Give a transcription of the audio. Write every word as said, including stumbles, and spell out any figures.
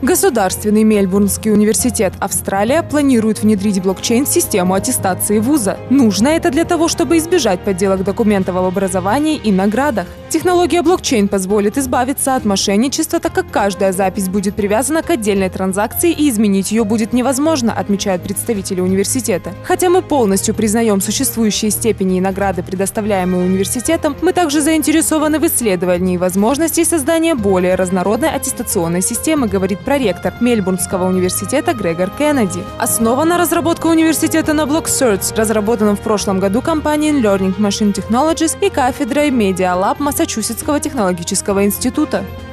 Государственный Мельбурнский университет Австралия планирует внедрить блокчейн в систему аттестации вуза. Нужно это для того, чтобы избежать подделок документов об образовании и наградах. Технология блокчейн позволит избавиться от мошенничества, так как каждая запись будет привязана к отдельной транзакции и изменить ее будет невозможно, отмечают представители университета. Хотя мы полностью признаем существующие степени и награды, предоставляемые университетом, мы также заинтересованы в исследовании возможностей создания более разнородной аттестационной системы, говорит проректор Мельбурнского университета Грегор Кеннеди. Основана разработка университета на BlockSearch, разработанном в прошлом году компанией Learning Machine Technologies и кафедрой Media Lab Массачусетского технологического института.